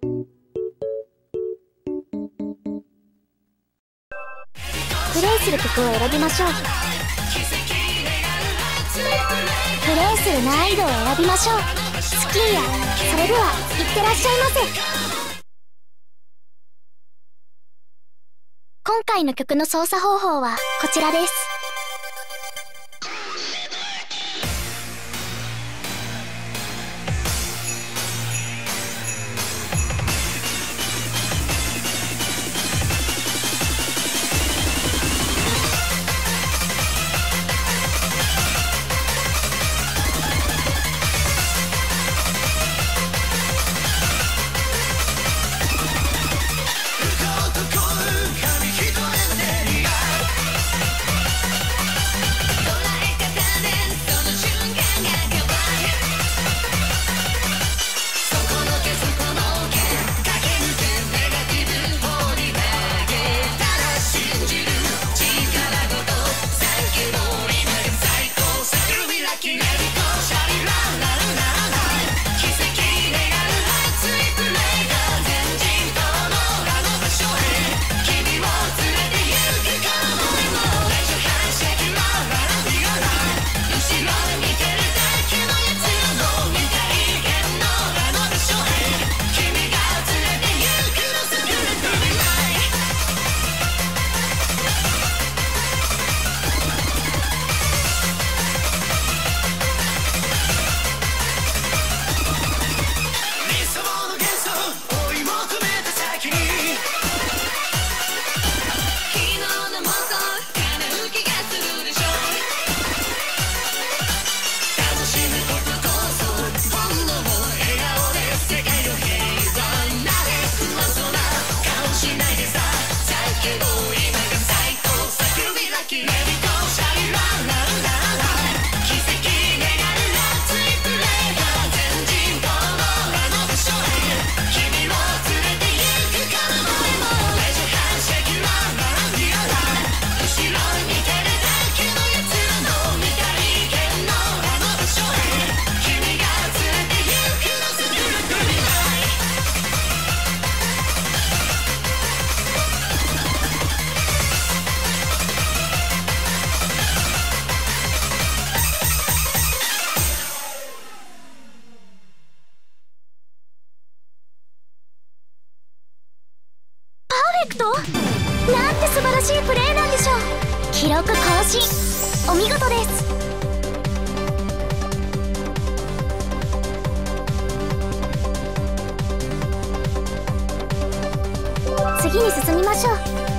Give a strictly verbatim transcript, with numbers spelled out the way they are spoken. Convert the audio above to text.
プレイする曲を選びましょう。プレイする難易度を選びましょう。スキーや。それではいってらっしゃいませ。今回の曲の操作方法はこちらです。なんて素晴らしいプレーなんでしょう。記録更新お見事です。次に進みましょう。